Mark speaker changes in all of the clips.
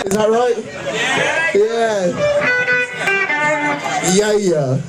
Speaker 1: Is that right? Yeah. Yeah.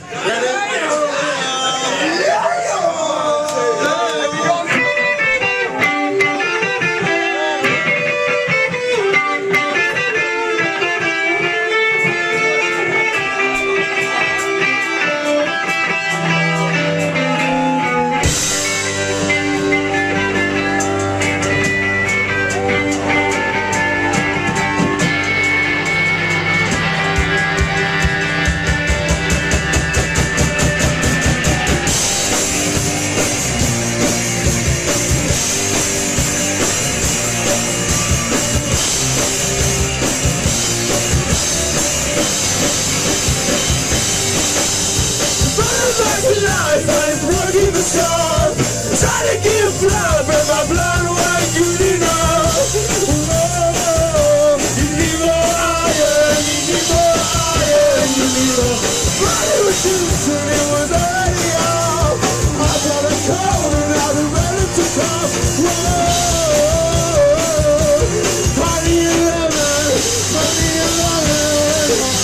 Speaker 1: Try to give blood, but my blood was good enough. Whoa, you need more iron, you need more iron, you need more. But it was too soon, it was already off. I got a cold and now the weather took off. Whoa, party 11, party 11.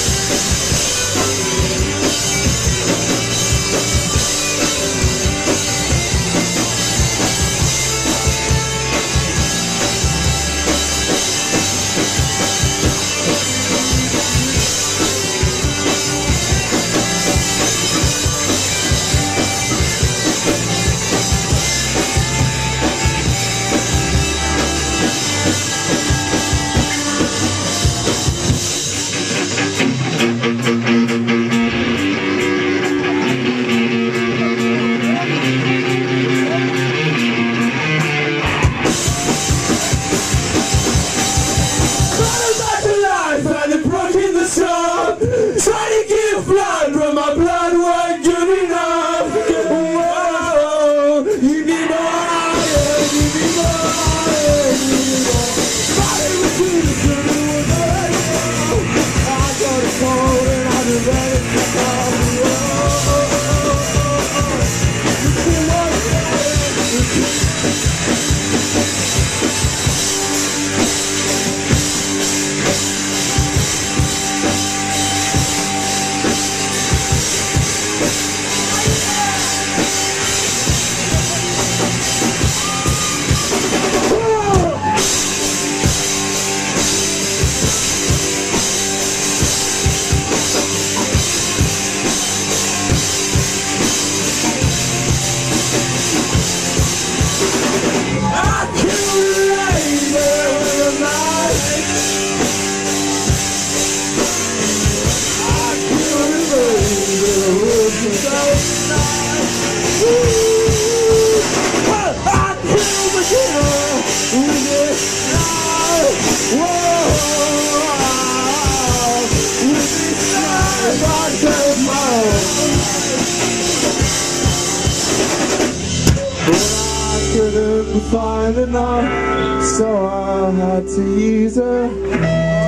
Speaker 1: Find enough, so I had to use her.